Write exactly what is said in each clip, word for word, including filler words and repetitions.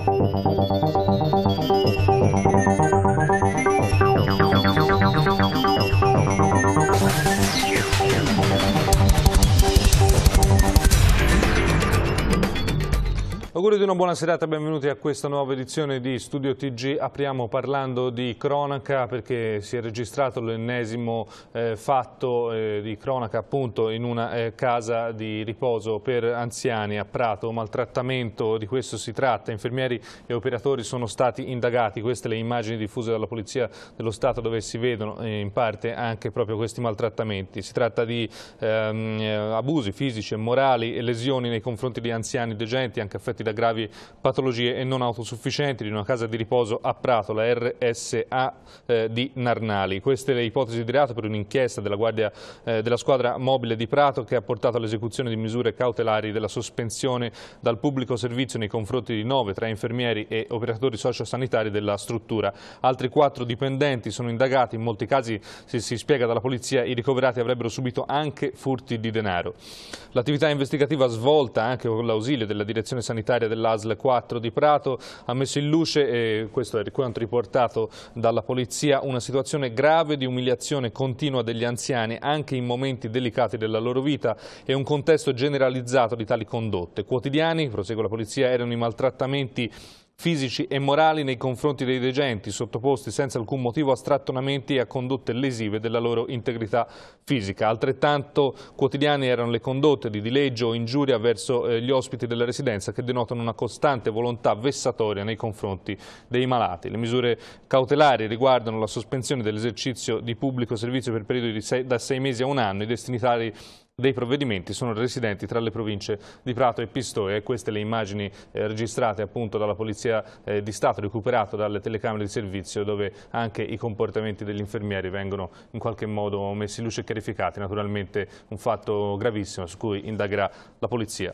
Auguri di una buona serata, benvenuti a questa nuova edizione di Studio T G. Apriamo parlando di cronaca perché si è registrato l'ennesimo eh, fatto eh, di cronaca appunto in una eh, casa di riposo per anziani a Prato. Maltrattamento, di questo si tratta. Infermieri e operatori sono stati indagati. Queste le immagini diffuse dalla Polizia dello Stato dove si vedono eh, in parte anche proprio questi maltrattamenti. Si tratta di ehm, abusi fisici e morali e lesioni nei confronti di anziani degenti anche affetti da gravi patologie e non autosufficienti di una casa di riposo a Prato, la R S A eh, di Narnali. Queste le ipotesi di reato per un'inchiesta della, guardia, eh, della squadra mobile di Prato che ha portato all'esecuzione di misure cautelari della sospensione dal pubblico servizio nei confronti di nove tra infermieri e operatori sociosanitari della struttura. Altri quattro dipendenti sono indagati, in molti casi, se si spiega dalla polizia, i ricoverati avrebbero subito anche furti di denaro. L'attività investigativa svolta anche con l'ausilio della direzione sanitaria dell'A S L quattro di Prato ha messo in luce, e questo è quanto riportato dalla polizia, una situazione grave di umiliazione continua degli anziani anche in momenti delicati della loro vita e un contesto generalizzato di tali condotte. Quotidiani, prosegue la polizia, erano i maltrattamenti fisici e morali nei confronti dei degenti, sottoposti senza alcun motivo a strattonamenti e a condotte lesive della loro integrità fisica. Altrettanto quotidiani erano le condotte di dileggio o ingiuria verso eh, gli ospiti della residenza che denotano una costante volontà vessatoria nei confronti dei malati. Le misure cautelari riguardano la sospensione dell'esercizio di pubblico servizio per periodi di sei, da sei mesi a un anno. I destinatari dei provvedimenti sono residenti tra le province di Prato e Pistoia, e queste le immagini eh, registrate appunto dalla Polizia eh, di Stato, recuperate dalle telecamere di servizio, dove anche i comportamenti degli infermieri vengono in qualche modo messi in luce e chiarificati. Naturalmente un fatto gravissimo su cui indagherà la Polizia.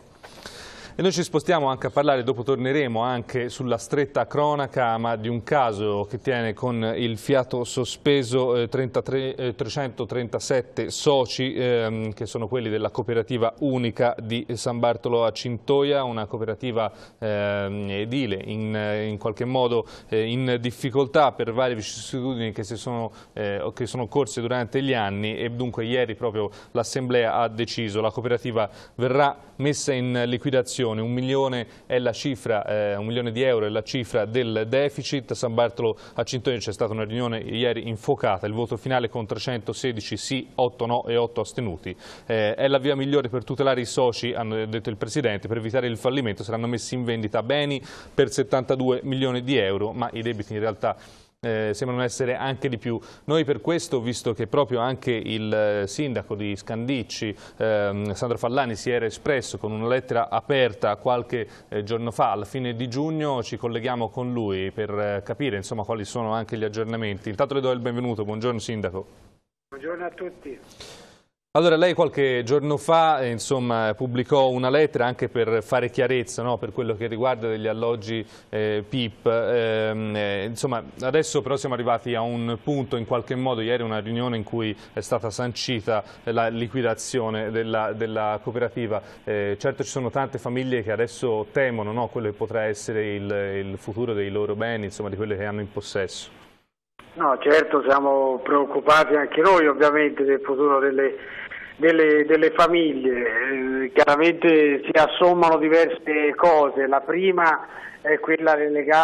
E noi ci spostiamo anche a parlare, dopo torneremo anche sulla stretta cronaca, ma di un caso che tiene con il fiato sospeso eh, trentatré, eh, trecentotrentasette soci, eh, che sono quelli della cooperativa unica di San Bartolo a Cintoia, una cooperativa eh, edile in, in qualche modo eh, in difficoltà per varie vicissitudini che, si sono, eh, che sono occorse durante gli anni, e dunque ieri proprio l'Assemblea ha deciso, la cooperativa verrà messa in liquidazione. Un milione è la cifra, eh, un milione di euro è la cifra del deficit. A San Bartolo a Cintoia c'è stata una riunione ieri infuocata, il voto finale con trecentosedici sì, otto no e otto astenuti. Eh, è la via migliore per tutelare i soci, hanno detto il Presidente, per evitare il fallimento saranno messi in vendita beni per settantadue milioni di euro, ma i debiti in realtà Eh, sembrano essere anche di più. Noi per questo, visto che proprio anche il eh, sindaco di Scandicci, eh, Sandro Fallani, si era espresso con una lettera aperta qualche eh, giorno fa, alla fine di giugno, ci colleghiamo con lui per eh, capire insomma quali sono anche gli aggiornamenti. Intanto le do il benvenuto. Buongiorno Sindaco. Buongiorno a tutti. Allora, lei qualche giorno fa eh, insomma, pubblicò una lettera anche per fare chiarezza, no, per quello che riguarda degli alloggi eh, P I P. Eh, eh, insomma, adesso però siamo arrivati a un punto, in qualche modo, ieri una riunione in cui è stata sancita la liquidazione della, della cooperativa. Eh, certo ci sono tante famiglie che adesso temono, no, quello che potrà essere il, il futuro dei loro beni, insomma, di quelle che hanno in possesso. No, certo, siamo preoccupati anche noi ovviamente del futuro delle, delle, delle famiglie. Eh, chiaramente si assommano diverse cose. La prima è quella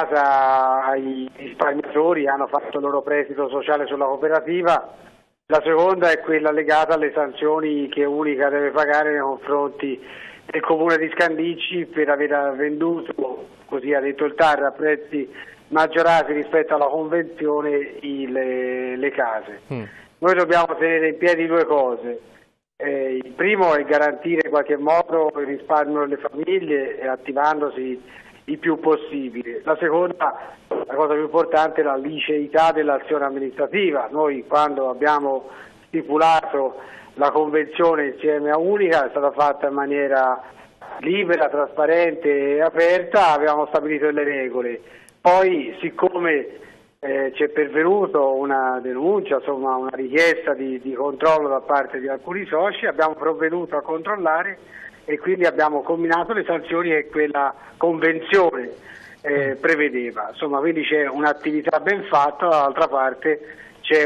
legata ai risparmiatori che hanno fatto il loro prestito sociale sulla cooperativa. La seconda è quella legata alle sanzioni che Unica deve pagare nei confronti del comune di Scandicci per aver venduto, così ha detto il T A R, a prezzi maggiorati rispetto alla convenzione il, le, le case. Mm. Noi dobbiamo tenere in piedi due cose. Eh, il primo è garantire in qualche modo il risparmio delle famiglie attivandosi il più possibile. La seconda, la cosa più importante, è la liceità dell'azione amministrativa. Noi quando abbiamo stipulato la convenzione insieme a Unica è stata fatta in maniera libera, trasparente e aperta, avevamo stabilito delle regole. Poi, siccome eh, ci è pervenuto una denuncia, insomma una richiesta di, di controllo da parte di alcuni soci, abbiamo provveduto a controllare e quindi abbiamo combinato le sanzioni e quella convenzione. eh, prevedeva. Insomma, quindi c'è un'attività ben fatta, dall'altra parte c'è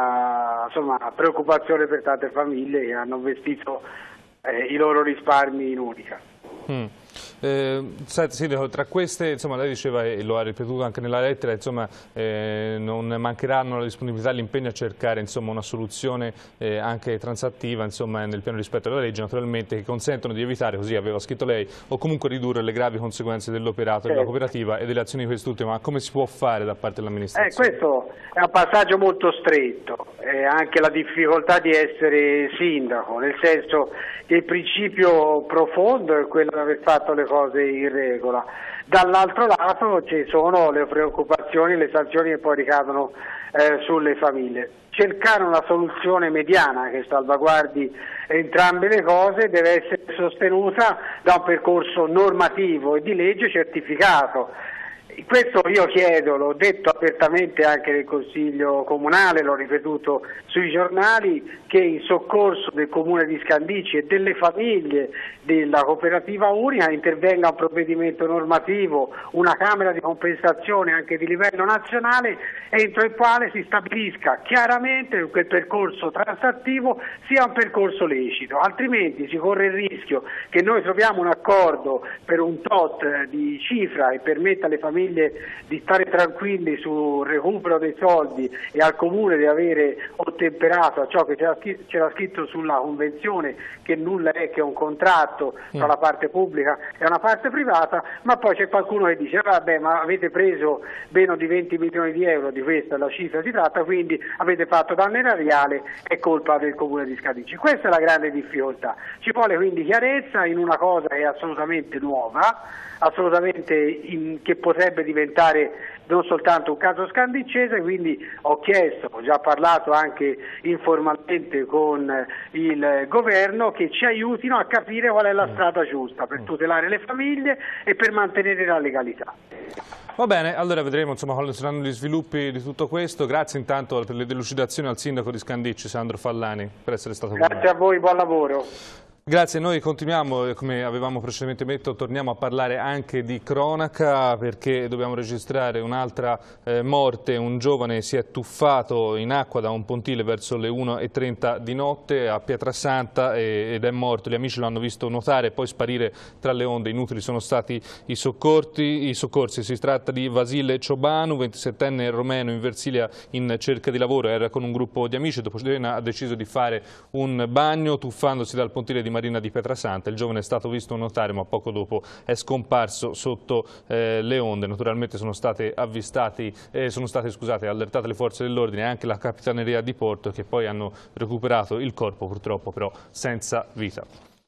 una insomma, preoccupazione per tante famiglie che hanno investito eh, i loro risparmi in unica. Mm. Eh, Sindaco, tra queste, insomma, lei diceva e lo ha ripetuto anche nella lettera, insomma, eh, non mancheranno la disponibilità e l'impegno a cercare, insomma, una soluzione eh, anche transattiva, insomma, nel pieno rispetto alla legge, naturalmente, che consentono di evitare, così aveva scritto lei, o comunque ridurre le gravi conseguenze dell'operato della cooperativa e delle azioni di quest'ultima. Ma come si può fare da parte dell'amministrazione? Eh, questo è un passaggio molto stretto, eh, anche la difficoltà di essere sindaco, nel senso che il principio profondo è quello di aver fatto le cose in regola. Dall'altro lato ci sono le preoccupazioni, le sanzioni che poi ricadono eh, sulle famiglie. Cercare una soluzione mediana che salvaguardi entrambe le cose deve essere sostenuta da un percorso normativo e di legge certificato. Questo io chiedo, l'ho detto apertamente anche nel Consiglio Comunale, l'ho ripetuto sui giornali, che in soccorso del Comune di Scandicci e delle famiglie della cooperativa unica intervenga un provvedimento normativo, una Camera di compensazione anche di livello nazionale, entro il quale si stabilisca chiaramente che quel percorso transattivo sia un percorso lecito, altrimenti si corre il rischio che noi troviamo un accordo per un tot di cifra e permetta alle famiglie di stare tranquilli sul recupero dei soldi e al Comune di avere ottemperato a ciò che c'era scritto sulla convenzione, che nulla è che un contratto tra la parte pubblica e una parte privata, ma poi c'è qualcuno che dice vabbè, ma avete preso meno di venti milioni di euro, di questa è la cifra si tratta, quindi avete fatto danno erariale, è colpa del Comune di Scandicci. Questa è la grande difficoltà, ci vuole quindi chiarezza in una cosa che è assolutamente nuova, assolutamente in, che potrebbe diventare non soltanto un caso scandiccese, quindi ho chiesto, ho già parlato anche informalmente con il governo, che ci aiutino a capire qual è la strada giusta per tutelare le famiglie e per mantenere la legalità. Va bene, allora vedremo insomma quali saranno gli sviluppi di tutto questo. Grazie intanto per le delucidazioni al sindaco di Scandicci, Sandro Fallani, per essere stato con noi. Grazie a voi, buon lavoro. Grazie, noi continuiamo, come avevamo precedentemente detto, torniamo a parlare anche di cronaca perché dobbiamo registrare un'altra eh, morte. Un giovane si è tuffato in acqua da un pontile verso le una e trenta di notte a Pietrasanta e, ed è morto. Gli amici lo hanno visto nuotare e poi sparire tra le onde. Inutili sono stati i soccorsi. I soccorsi. Si tratta di Vasile Ciobanu, ventisettenne romeno in Versilia in cerca di lavoro. Era con un gruppo di amici, dopo cena ha deciso di fare un bagno tuffandosi dal pontile di Marina di Pietrasanta. Il giovane è stato visto nuotare ma poco dopo è scomparso sotto eh, le onde. Naturalmente sono state avvistati, eh, sono state scusate, allertate le forze dell'ordine e anche la Capitaneria di Porto, che poi hanno recuperato il corpo, purtroppo però senza vita.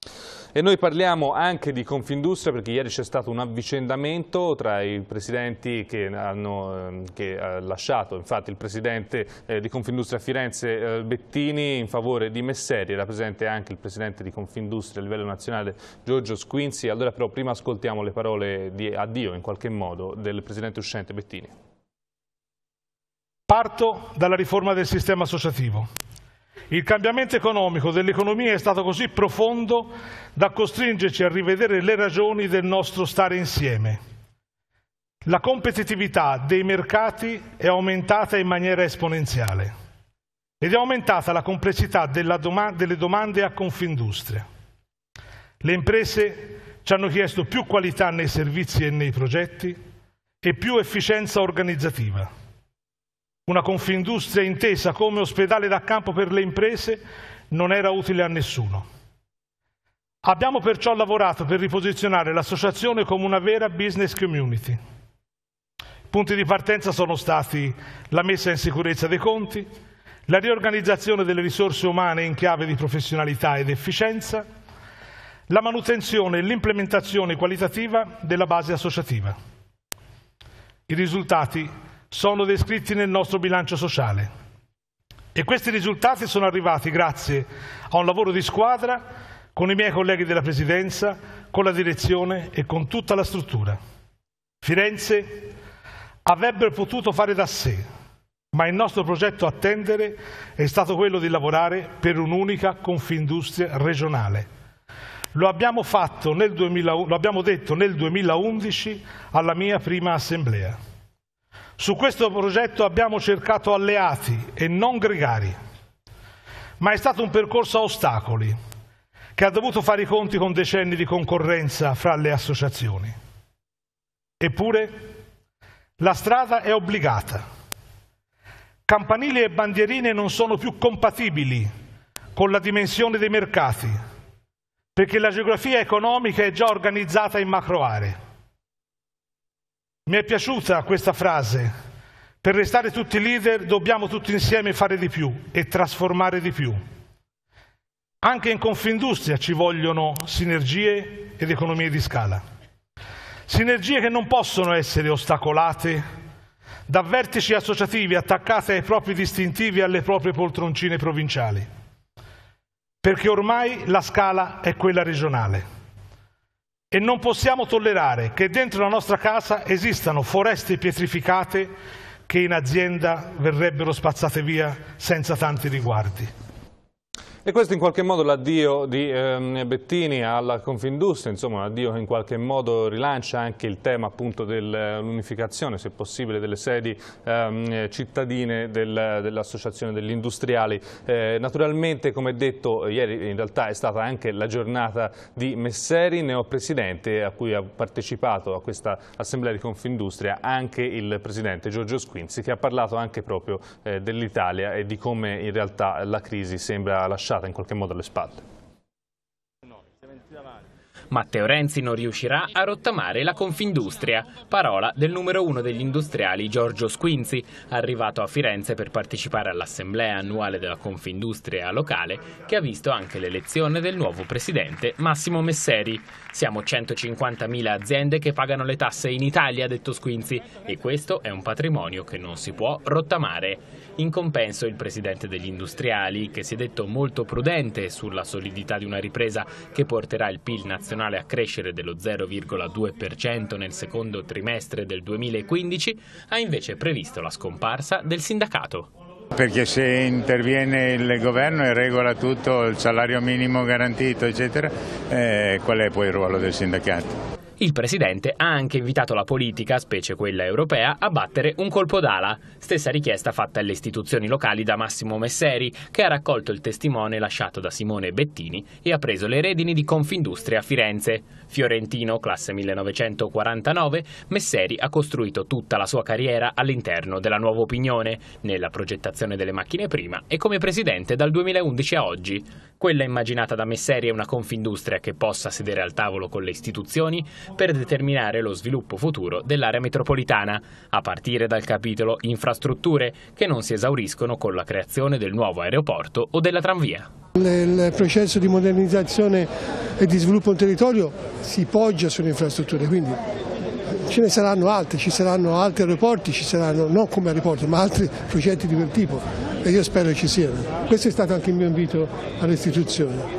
E noi parliamo anche di Confindustria perché ieri c'è stato un avvicendamento tra i presidenti che hanno che ha lasciato, infatti il presidente eh, di Confindustria a Firenze eh, Bettini in favore di Messeri, era presente anche il presidente di Confindustria a livello nazionale Giorgio Squinzi. Allora però prima ascoltiamo le parole di addio in qualche modo del presidente uscente Bettini. Parto dalla riforma del sistema associativo. Il cambiamento economico dell'economia è stato così profondo da costringerci a rivedere le ragioni del nostro stare insieme. La competitività dei mercati è aumentata in maniera esponenziale ed è aumentata la complessità della doma- delle domande a Confindustria. Le imprese ci hanno chiesto più qualità nei servizi e nei progetti e più efficienza organizzativa. Una Confindustria intesa come ospedale da campo per le imprese non era utile a nessuno. Abbiamo perciò lavorato per riposizionare l'associazione come una vera business community. I punti di partenza sono stati la messa in sicurezza dei conti, la riorganizzazione delle risorse umane in chiave di professionalità ed efficienza, la manutenzione e l'implementazione qualitativa della base associativa. I risultati sono descritti nel nostro bilancio sociale e questi risultati sono arrivati grazie a un lavoro di squadra con i miei colleghi della Presidenza, con la direzione e con tutta la struttura. Firenze avrebbe potuto fare da sé, ma il nostro progetto a tendere è stato quello di lavorare per un'unica Confindustria regionale. Lo abbiamo fatto nel duemila, lo abbiamo detto nel duemilaundici alla mia prima assemblea. Su questo progetto abbiamo cercato alleati e non gregari, ma è stato un percorso a ostacoli che ha dovuto fare i conti con decenni di concorrenza fra le associazioni. Eppure la strada è obbligata. Campanili e bandierine non sono più compatibili con la dimensione dei mercati, perché la geografia economica è già organizzata in macroaree. Mi è piaciuta questa frase: per restare tutti leader dobbiamo tutti insieme fare di più e trasformare di più. Anche in Confindustria ci vogliono sinergie ed economie di scala. Sinergie che non possono essere ostacolate da vertici associativi attaccati ai propri distintivi e alle proprie poltroncine provinciali, perché ormai la scala è quella regionale e non possiamo tollerare che dentro la nostra casa esistano foreste pietrificate che in azienda verrebbero spazzate via senza tanti riguardi. E questo in qualche modo l'addio di ehm, Bettini alla Confindustria, insomma un addio che in qualche modo rilancia anche il tema appunto dell'unificazione, se possibile, delle sedi ehm, cittadine del, dell'Associazione degli Industriali. Eh, naturalmente, come detto, ieri in realtà è stata anche la giornata di Messeri, neopresidente, a cui ha partecipato a questa assemblea di Confindustria anche il presidente Giorgio Squinzi, che ha parlato anche proprio eh, dell'Italia e di come in realtà la crisi sembra lasciare in qualche modo alle spalle. Matteo Renzi non riuscirà a rottamare la Confindustria, parola del numero uno degli industriali Giorgio Squinzi, arrivato a Firenze per partecipare all'assemblea annuale della Confindustria locale, che ha visto anche l'elezione del nuovo presidente Massimo Messeri. Siamo centocinquantamila aziende che pagano le tasse in Italia, ha detto Squinzi, e questo è un patrimonio che non si può rottamare. In compenso il presidente degli industriali, che si è detto molto prudente sulla solidità di una ripresa che porterà il P I L nazionale a crescere dello zero virgola due per cento nel secondo trimestre del duemilaquindici, ha invece previsto la scomparsa del sindacato. Perché se interviene il governo e regola tutto, il salario minimo garantito, eccetera, eh, qual è poi il ruolo del sindacato? Il presidente ha anche invitato la politica, specie quella europea, a battere un colpo d'ala. Stessa richiesta fatta alle istituzioni locali da Massimo Messeri, che ha raccolto il testimone lasciato da Simone Bettini e ha preso le redini di Confindustria a Firenze. Fiorentino, classe millenovecentoquarantanove, Messeri ha costruito tutta la sua carriera all'interno della Nuova Opinione, nella progettazione delle macchine prima e come presidente dal duemilaundici a oggi. Quella immaginata da Messeri è una Confindustria che possa sedere al tavolo con le istituzioni per determinare lo sviluppo futuro dell'area metropolitana, a partire dal capitolo infrastrutture, che non si esauriscono con la creazione del nuovo aeroporto o della tranvia. Il processo di modernizzazione e di sviluppo del territorio si poggia sulle infrastrutture, quindi ce ne saranno altri, ci saranno altri aeroporti, ci saranno, non come aeroporti, ma altri progetti di quel tipo, e io spero che ci siano. Questo è stato anche il mio invito alle istituzioni.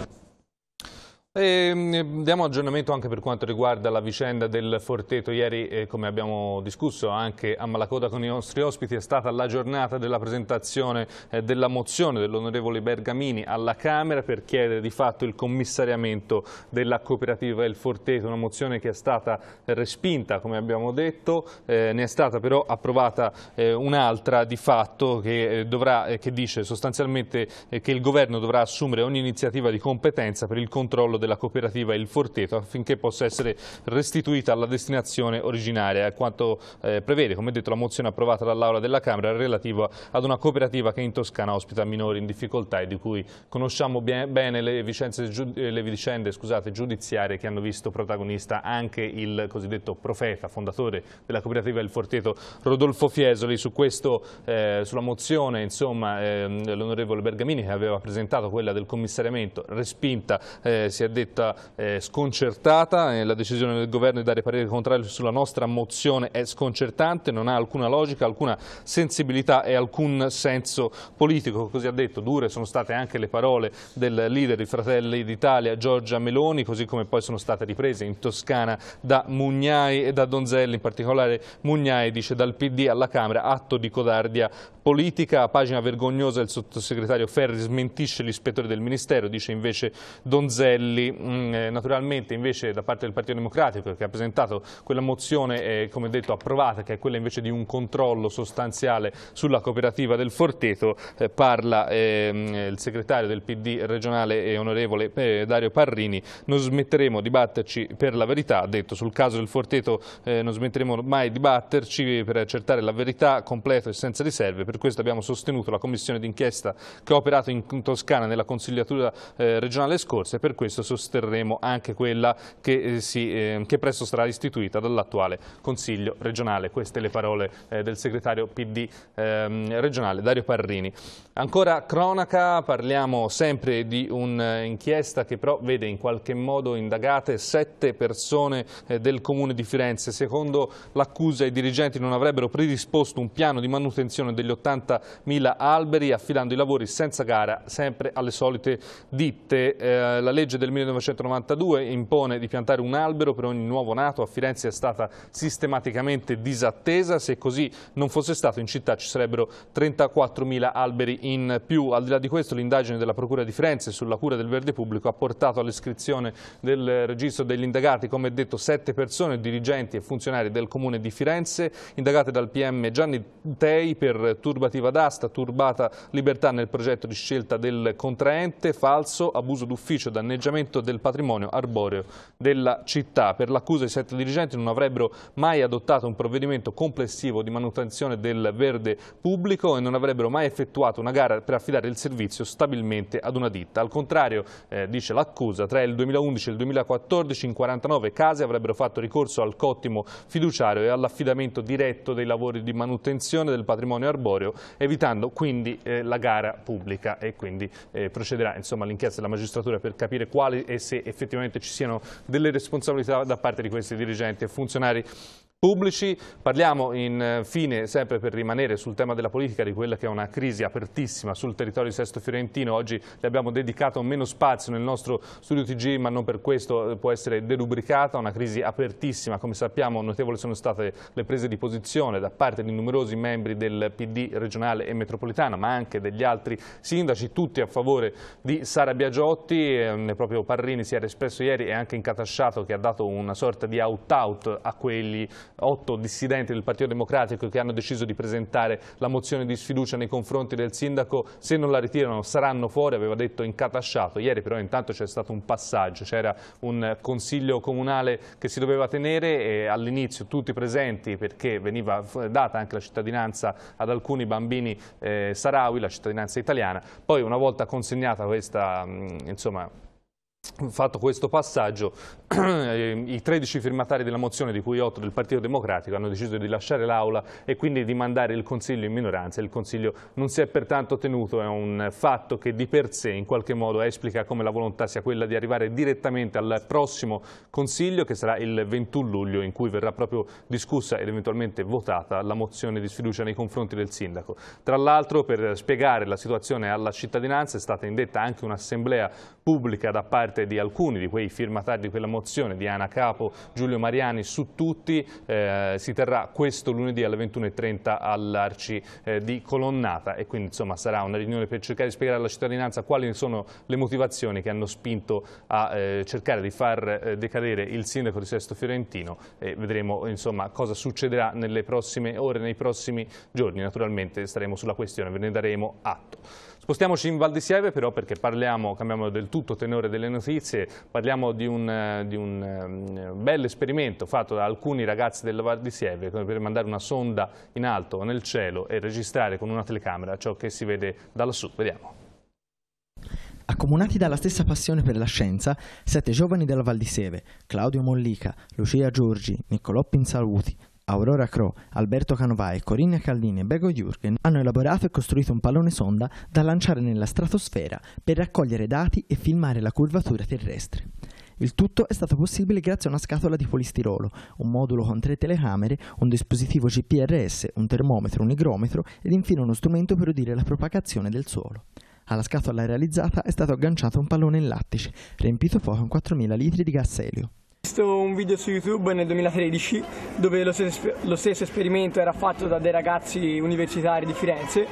E diamo aggiornamento anche per quanto riguarda la vicenda del Forteto. Ieri, eh, come abbiamo discusso anche a Malacoda con i nostri ospiti, è stata la giornata della presentazione eh, della mozione dell'onorevole Bergamini alla Camera per chiedere di fatto il commissariamento della cooperativa Il Forteto, una mozione che è stata respinta, come abbiamo detto. Eh, ne è stata però approvata eh, un'altra di fatto che, eh, dovrà, eh, che dice sostanzialmente eh, che il governo dovrà assumere ogni iniziativa di competenza per il controllo della cooperativa Il Forteto affinché possa essere restituita alla destinazione originaria, a quanto eh, prevede, come detto, la mozione approvata dall'Aula della Camera relativa ad una cooperativa che in Toscana ospita minori in difficoltà e di cui conosciamo bene le, vicenze, le vicende scusate, giudiziarie che hanno visto protagonista anche il cosiddetto profeta, fondatore della cooperativa Il Forteto, Rodolfo Fiesoli. Su questo, eh, sulla mozione, insomma, eh, l'onorevole Bergamini, che aveva presentato quella del commissariamento, respinta, eh, si è detta eh, sconcertata. Eh, la decisione del governo di dare parere contrario sulla nostra mozione è sconcertante, non ha alcuna logica, alcuna sensibilità e alcun senso politico. Così ha detto. Dure sono state anche le parole del leader di Fratelli d'Italia Giorgia Meloni, così come poi sono state riprese in Toscana da Mugnai e da Donzelli, in particolare Mugnai dice dal P D alla Camera atto di codardia politica. A pagina vergognosa il sottosegretario Ferri smentisce l'ispettore del Ministero, dice invece Donzelli quelli mh, naturalmente invece da parte del Partito Democratico, che ha presentato quella mozione eh, come detto approvata, che è quella invece di un controllo sostanziale sulla cooperativa del Forteto, eh, parla eh, il segretario del P D regionale e onorevole eh, Dario Parrini. Non smetteremo di batterci per la verità, ha detto, sul caso del Forteto eh, non smetteremo mai di batterci per accertare la verità completa e senza riserve. Per questo abbiamo sostenuto la commissione d'inchiesta che ha operato in Toscana nella consigliatura eh, regionale scorsa, e per questo sosterremo anche quella che, eh, si, eh, che presto sarà istituita dall'attuale Consiglio regionale. Queste le parole eh, del segretario P D eh, regionale Dario Parrini. Ancora cronaca, parliamo sempre di un'inchiesta che però vede in qualche modo indagate sette persone eh, del Comune di Firenze. Secondo l'accusa i dirigenti non avrebbero predisposto un piano di manutenzione degli ottantamila alberi, affidando i lavori senza gara sempre alle solite ditte. Eh, la legge del millenovecentonovantadue impone di piantare un albero per ogni nuovo nato. A Firenze è stata sistematicamente disattesa. Se così non fosse stato, in città ci sarebbero trentaquattromila alberi in più. Al di là di questo, l'indagine della Procura di Firenze sulla cura del verde pubblico ha portato all'iscrizione del registro degli indagati, come detto, sette persone, dirigenti e funzionari del Comune di Firenze, indagate dal P M Gianni Tei per turbativa d'asta, turbata libertà nel progetto di scelta del contraente, falso, abuso d'ufficio, danneggiamento del patrimonio arboreo della città. Per l'accusa i sette dirigenti non avrebbero mai adottato un provvedimento complessivo di manutenzione del verde pubblico e non avrebbero mai effettuato una gara per affidare il servizio stabilmente ad una ditta. Al contrario, eh, dice l'accusa, tra il duemilaundici e il duemilaquattordici in quarantanove casi avrebbero fatto ricorso al cottimo fiduciario e all'affidamento diretto dei lavori di manutenzione del patrimonio arboreo, evitando quindi eh, la gara pubblica, e quindi eh, procederà insomma l'inchiesta della magistratura per capire quali e se effettivamente ci siano delle responsabilità da parte di questi dirigenti e funzionari pubblici. Parliamo infine, sempre per rimanere sul tema della politica, di quella che è una crisi apertissima sul territorio di Sesto Fiorentino. Oggi le abbiamo dedicato meno spazio nel nostro studio T G, ma non per questo può essere derubricata. Una crisi apertissima, come sappiamo notevoli sono state le prese di posizione da parte di numerosi membri del P D regionale e metropolitana, ma anche degli altri sindaci, tutti a favore di Sara Biagiotti. Eh, proprio Parrini si era espresso ieri e anche Incatasciato, che ha dato una sorta di out-out a quelli otto dissidenti del Partito Democratico che hanno deciso di presentare la mozione di sfiducia nei confronti del sindaco. Se non la ritirano saranno fuori, aveva detto Incatasciato. Ieri però intanto c'è stato un passaggio, c'era un consiglio comunale che si doveva tenere e all'inizio tutti presenti, perché veniva data anche la cittadinanza ad alcuni bambini eh, saharawi, la cittadinanza italiana. Poi una volta consegnata questa, insomma, fatto questo passaggio, i tredici firmatari della mozione, di cui otto del Partito Democratico, hanno deciso di lasciare l'Aula e quindi di mandare il Consiglio in minoranza. Il Consiglio non si è pertanto tenuto, è un fatto che di per sé in qualche modo esplica come la volontà sia quella di arrivare direttamente al prossimo Consiglio, che sarà il ventuno luglio, in cui verrà proprio discussa ed eventualmente votata la mozione di sfiducia nei confronti del sindaco. Tra l'altro, per spiegare la situazione alla cittadinanza è stata indetta anche un'assemblea pubblica da parte di alcuni di quei firmatari di quella mozione, Diana Capo, Giulio Mariani, su tutti. Eh, si terrà questo lunedì alle ventuno e trenta all'Arci eh, di Colonnata, e quindi insomma sarà una riunione per cercare di spiegare alla cittadinanza quali sono le motivazioni che hanno spinto a eh, cercare di far eh, decadere il sindaco di Sesto Fiorentino, e vedremo insomma cosa succederà nelle prossime ore, nei prossimi giorni. Naturalmente staremo sulla questione, ve ne daremo atto. Spostiamoci in Val di Sieve però, perché parliamo, cambiamo del tutto tenore delle notizie, parliamo di un, di un um, bel esperimento fatto da alcuni ragazzi della Val di Sieve per mandare una sonda in alto nel cielo e registrare con una telecamera ciò che si vede da lassù. Vediamo. Accomunati dalla stessa passione per la scienza, sette giovani della Val di Sieve, Claudio Mollica, Lucia Giorgi, Niccolò Pinsaluti, Aurora Cro, Alberto Canovai, Corinna Caldini e Bego Jürgen hanno elaborato e costruito un pallone sonda da lanciare nella stratosfera per raccogliere dati e filmare la curvatura terrestre. Il tutto è stato possibile grazie a una scatola di polistirolo, un modulo con tre telecamere, un dispositivo G P R S, un termometro, un igrometro ed infine uno strumento per udire la propagazione del suolo. Alla scatola realizzata è stato agganciato un pallone in lattice, riempito poi con quattromila litri di gas elio. Ho visto un video su YouTube nel duemilatredici dove lo stesso, lo stesso esperimento era fatto da dei ragazzi universitari di Firenze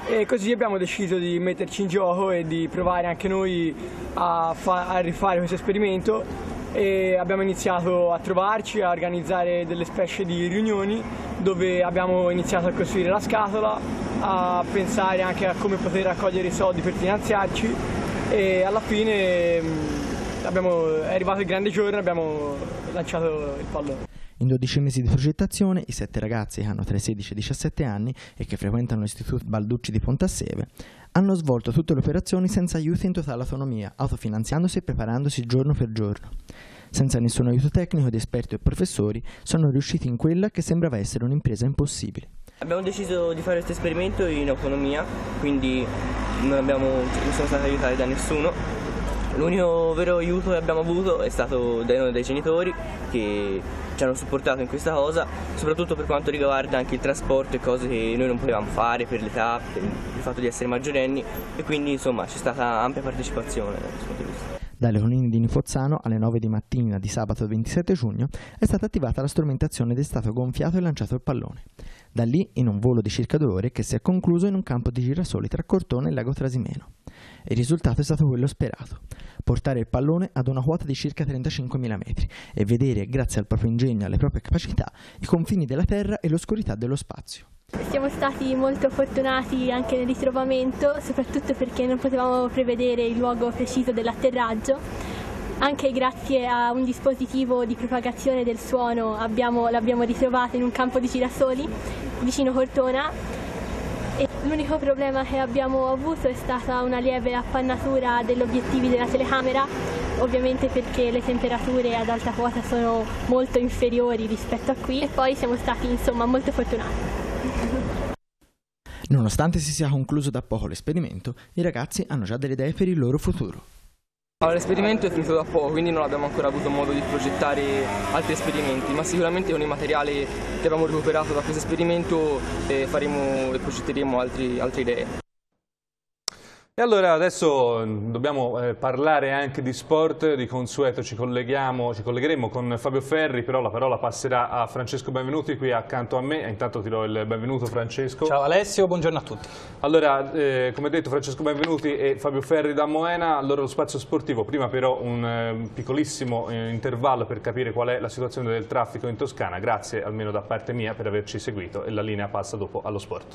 e così abbiamo deciso di metterci in gioco e di provare anche noi a, fa a rifare questo esperimento, e abbiamo iniziato a trovarci, a organizzare delle specie di riunioni dove abbiamo iniziato a costruire la scatola, a pensare anche a come poter raccogliere i soldi per finanziarci, e alla fine abbiamo, è arrivato il grande giorno e abbiamo lanciato il pallone. In dodici mesi di progettazione, i sette ragazzi che hanno tra i sedici e i diciassette anni e che frequentano l'Istituto Balducci di Pontasseve hanno svolto tutte le operazioni senza aiuti, in totale autonomia, autofinanziandosi e preparandosi giorno per giorno. Senza nessun aiuto tecnico di esperti o professori, sono riusciti in quella che sembrava essere un'impresa impossibile. Abbiamo deciso di fare questo esperimento in autonomia, quindi non, abbiamo, non siamo stati aiutati da nessuno. L'unico vero aiuto che abbiamo avuto è stato dai noi dai genitori, che ci hanno supportato in questa cosa, soprattutto per quanto riguarda anche il trasporto e cose che noi non potevamo fare per l'età, per il fatto di essere maggiorenni, e quindi insomma c'è stata ampia partecipazione da questo punto di vista. Dalle colline di Nifozzano alle nove di mattina di sabato ventisette giugno è stata attivata la strumentazione ed è stato gonfiato e lanciato il pallone. Da lì in un volo di circa due ore che si è concluso in un campo di girasoli tra Cortona e Lago Trasimeno. Il risultato è stato quello sperato: portare il pallone ad una quota di circa trentacinquemila metri e vedere, grazie al proprio ingegno e alle proprie capacità, i confini della Terra e l'oscurità dello spazio. Siamo stati molto fortunati anche nel ritrovamento, soprattutto perché non potevamo prevedere il luogo preciso dell'atterraggio. Anche grazie a un dispositivo di propagazione del suono l'abbiamo ritrovato in un campo di girasoli vicino Cortona. L'unico problema che abbiamo avuto è stata una lieve appannatura degli obiettivi della telecamera, ovviamente perché le temperature ad alta quota sono molto inferiori rispetto a qui, e poi siamo stati insomma molto fortunati. Nonostante si sia concluso da poco l'esperimento, i ragazzi hanno già delle idee per il loro futuro. Allora, l'esperimento è finito da poco, quindi non abbiamo ancora avuto modo di progettare altri esperimenti, ma sicuramente con i materiali che abbiamo recuperato da questo esperimento eh, faremo e progetteremo altri, altre idee. E allora adesso dobbiamo eh, parlare anche di sport. Di consueto ci colleghiamo, ci collegheremo con Fabio Ferri, però la parola passerà a Francesco Benvenuti qui accanto a me. Intanto ti do il benvenuto, Francesco. Ciao Alessio, buongiorno a tutti. Allora, eh, come detto, Francesco Benvenuti e Fabio Ferri da Moena. Allora, lo spazio sportivo, prima però un eh, piccolissimo eh, intervallo per capire qual è la situazione del traffico in Toscana. Grazie almeno da parte mia per averci seguito, e la linea passa dopo allo sport.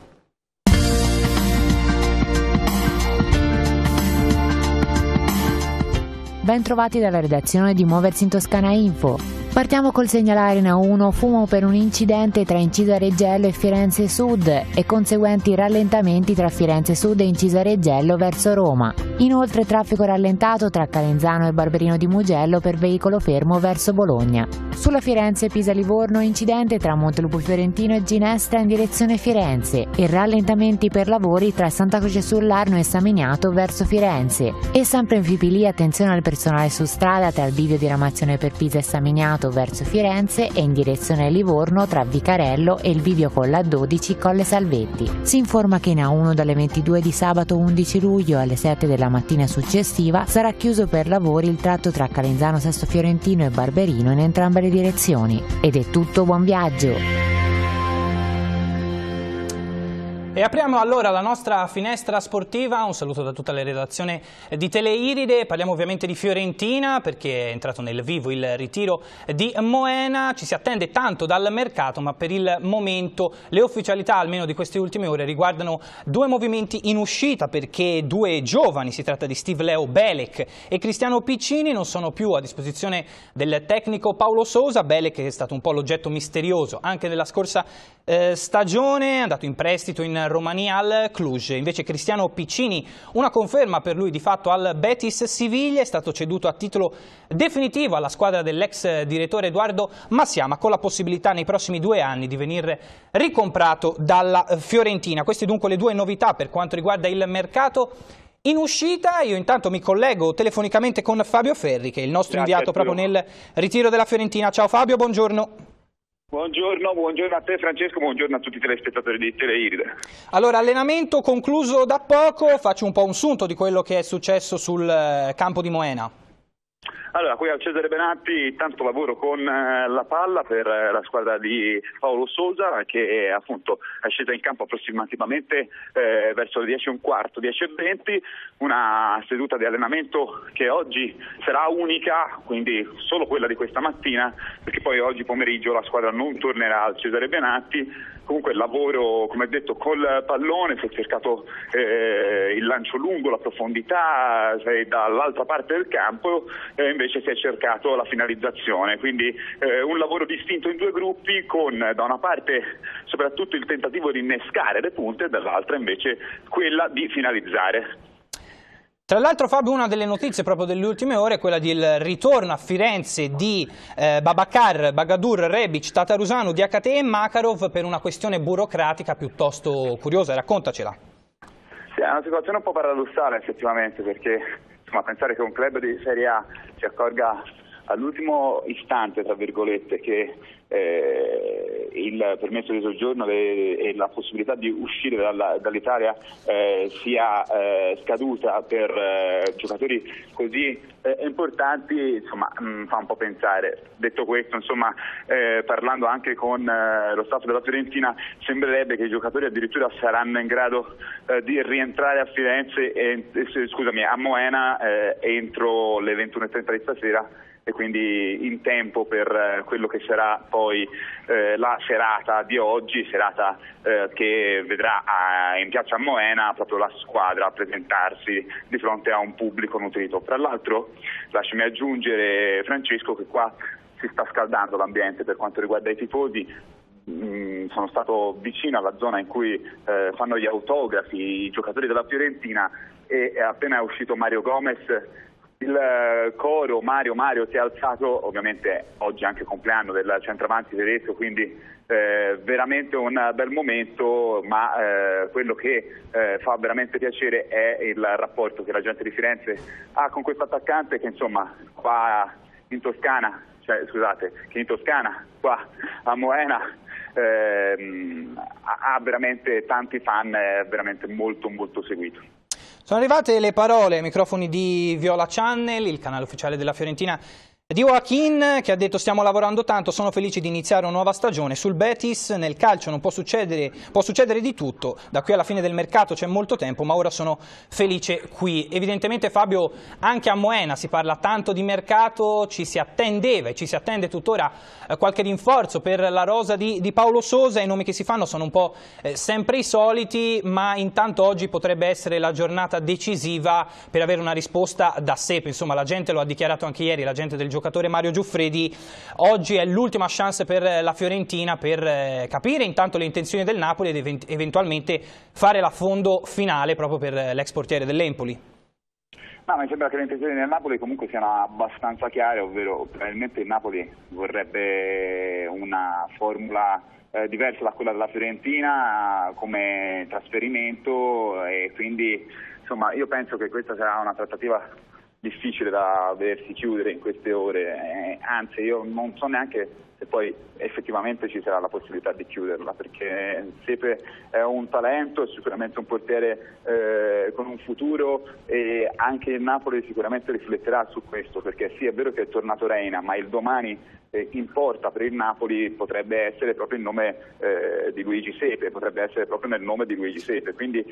Ben trovati dalla redazione di Muoversi in Toscana Info. Partiamo col segnalare in A uno fumo per un incidente tra Incisa Reggello e Firenze Sud e conseguenti rallentamenti tra Firenze Sud e Incisa Reggello verso Roma. Inoltre traffico rallentato tra Calenzano e Barberino di Mugello per veicolo fermo verso Bologna. Sulla Firenze-Pisa-Livorno incidente tra Montelupo Fiorentino e Ginestra in direzione Firenze e rallentamenti per lavori tra Santa Croce sull'Arno e Samignato verso Firenze. E sempre in Fipili attenzione al personale su strada tra il bivio di ramazione per Pisa e Samignato verso Firenze e in direzione Livorno tra Vicarello e il bivio con la dodici Colle Salvetti. Si informa che in A uno dalle ventidue di sabato undici luglio alle sette della mattina successiva sarà chiuso per lavori il tratto tra Calenzano Sesto Fiorentino e Barberino in entrambe le direzioni. Ed è tutto, buon viaggio! E apriamo allora la nostra finestra sportiva. Un saluto da tutta la redazione di Teleiride. Parliamo ovviamente di Fiorentina perché è entrato nel vivo il ritiro di Moena. Ci si attende tanto dal mercato, ma per il momento le ufficialità, almeno di queste ultime ore, riguardano due movimenti in uscita, perché due giovani, si tratta di Steve Leo Belek e Cristiano Piccini, non sono più a disposizione del tecnico Paolo Sousa. Belek è stato un po' l'oggetto misterioso anche nella scorsa eh, stagione, è andato in prestito in Romania al Cluj. Invece Cristiano Piccini, una conferma per lui di fatto al Betis Siviglia, è stato ceduto a titolo definitivo alla squadra dell'ex direttore Edoardo Massiama, con la possibilità nei prossimi due anni di venire ricomprato dalla Fiorentina. Queste dunque le due novità per quanto riguarda il mercato in uscita. Io intanto mi collego telefonicamente con Fabio Ferri, che è il nostro Grazie inviato proprio nel ritiro della Fiorentina. Ciao Fabio, buongiorno. Buongiorno, buongiorno a te Francesco, buongiorno a tutti i telespettatori di Teleiride. Allora, allenamento concluso da poco, faccio un po' un sunto di quello che è successo sul campo di Moena. Allora, qui al Cesare Benatti tanto lavoro con eh, la palla per eh, la squadra di Paolo Sousa, che è appunto è scesa in campo approssimativamente eh, verso le dieci e un quarto, dieci e venti, una seduta di allenamento che oggi sarà unica, quindi solo quella di questa mattina, perché poi oggi pomeriggio la squadra non tornerà al Cesare Benatti. Comunque il lavoro, come detto, col pallone, si è cercato eh, il lancio lungo, la profondità, cioè, dall'altra parte del campo, eh, invece si è cercato la finalizzazione, quindi eh, un lavoro distinto in due gruppi con da una parte soprattutto il tentativo di innescare le punte e dall'altra invece quella di finalizzare. Tra l'altro, Fabio, una delle notizie proprio delle ultime ore è quella del ritorno a Firenze di eh, Babacar, Bagadur, Rebic, Tatarusanu, Diakate e Makarov per una questione burocratica piuttosto curiosa. Raccontacela. Sì, è una situazione un po' paradossale effettivamente, perché insomma, pensare che un club di Serie A si accorga all'ultimo istante, tra virgolette, che eh, il permesso di soggiorno e, e la possibilità di uscire dalla, dall'Italia eh, sia eh, scaduta per eh, giocatori così eh, importanti, insomma, mh, fa un po' pensare. Detto questo, insomma, eh, parlando anche con eh, lo staff della Fiorentina, sembrerebbe che i giocatori addirittura saranno in grado eh, di rientrare a Firenze, e, eh, scusami, a Moena eh, entro le ventuno e trenta di stasera, e quindi in tempo per quello che sarà poi eh, la serata di oggi, serata eh, che vedrà a, in piazza a Moena proprio la squadra presentarsi di fronte a un pubblico nutrito. Tra l'altro, lasciami aggiungere, Francesco, che qua si sta scaldando l'ambiente per quanto riguarda i tifosi. Mm, sono stato vicino alla zona in cui eh, fanno gli autografi i giocatori della Fiorentina e è appena uscito Mario Gomez. Il coro Mario Mario si è alzato, ovviamente oggi è anche compleanno del centravanti tedesco, quindi eh, veramente un bel momento, ma eh, quello che eh, fa veramente piacere è il rapporto che la gente di Firenze ha con questo attaccante che insomma qua in Toscana, cioè scusate, che in Toscana qua a Moena ehm, ha veramente tanti fan, è veramente molto molto seguito. Sono arrivate le parole ai microfoni di Viola Channel, il canale ufficiale della Fiorentina, di Joaquin, che ha detto: stiamo lavorando tanto, sono felice di iniziare una nuova stagione. Sul Betis nel calcio non può succedere, può succedere di tutto, da qui alla fine del mercato c'è molto tempo, ma ora sono felice qui. Evidentemente, Fabio, anche a Moena si parla tanto di mercato, ci si attendeva e ci si attende tuttora eh, qualche rinforzo per la rosa di, di Paolo Sousa. I nomi che si fanno sono un po' eh, sempre i soliti, ma intanto oggi potrebbe essere la giornata decisiva per avere una risposta da Sepe. Insomma, la gente lo ha dichiarato anche ieri, la gente del giocatore Mario Giuffredi. Oggi è l'ultima chance per la Fiorentina per eh, capire intanto le intenzioni del Napoli ed event eventualmente fare l'affondo finale proprio per l'ex portiere dell'Empoli. No, mi sembra che le intenzioni del Napoli comunque siano abbastanza chiare, ovvero probabilmente il Napoli vorrebbe una formula eh, diversa da quella della Fiorentina eh, come trasferimento, e quindi insomma io penso che questa sarà una trattativa difficile da vedersi chiudere in queste ore, eh, anzi io non so neanche se poi effettivamente ci sarà la possibilità di chiuderla, perché Sepe è un talento, è sicuramente un portiere eh, con un futuro, e anche il Napoli sicuramente rifletterà su questo, perché sì, è vero che è tornato Reina, ma il domani eh, in porta per il Napoli potrebbe essere proprio il nome eh, di Luigi Sepe, potrebbe essere proprio nel nome di Luigi Sepe, quindi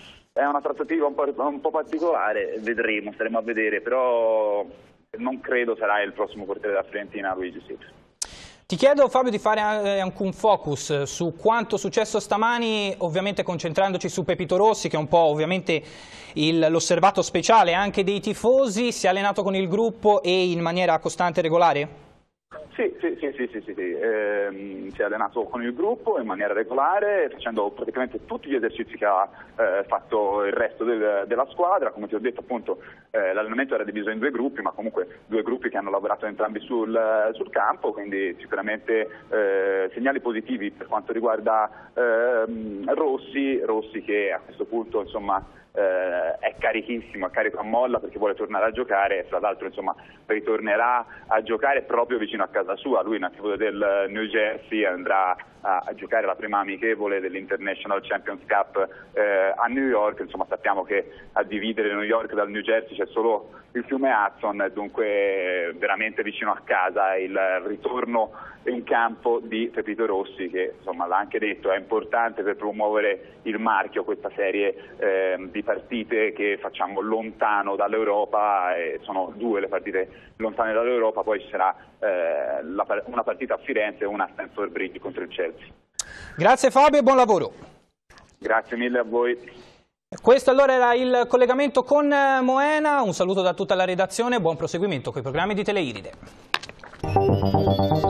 è una trattativa un po', un po' particolare, vedremo, staremo a vedere, però non credo sarà il prossimo portiere della Fiorentina Luigi Sepe. Ti chiedo, Fabio, di fare anche un focus su quanto successo stamani, ovviamente concentrandoci su Pepito Rossi, che è un po' ovviamente l'osservato speciale anche dei tifosi. Si è allenato con il gruppo e in maniera costante e regolare? Sì, sì, sì, sì, sì, sì, sì. Eh, si è allenato con il gruppo in maniera regolare, facendo praticamente tutti gli esercizi che ha eh, fatto il resto del, della squadra. Come ti ho detto, appunto, eh, l'allenamento era diviso in due gruppi, ma comunque due gruppi che hanno lavorato entrambi sul, sul campo, quindi sicuramente eh, segnali positivi per quanto riguarda eh, Rossi, Rossi che a questo punto, insomma, Eh, è carichissimo, è carico a molla perché vuole tornare a giocare, e fra l'altro insomma ritornerà a giocare proprio vicino a casa casa sua, lui nativo del New Jersey, andrà a, a giocare la prima amichevole dell'International Champions Cup eh, a New York. Insomma, sappiamo che a dividere New York dal New Jersey c'è solo il fiume Hudson, dunque veramente vicino a casa il ritorno in campo di Pepito Rossi, che insomma l'ha anche detto, è importante per promuovere il marchio, questa serie eh, di partite che facciamo lontano dall'Europa, e sono due le partite lontane dall'Europa, poi ci sarà eh, la, una partita a Firenze e una a Stamford Bridge contro il Chelsea. Grazie Fabio e buon lavoro. Grazie mille a voi. Questo allora era il collegamento con Moena, un saluto da tutta la redazione, buon proseguimento con i programmi di Teleiride.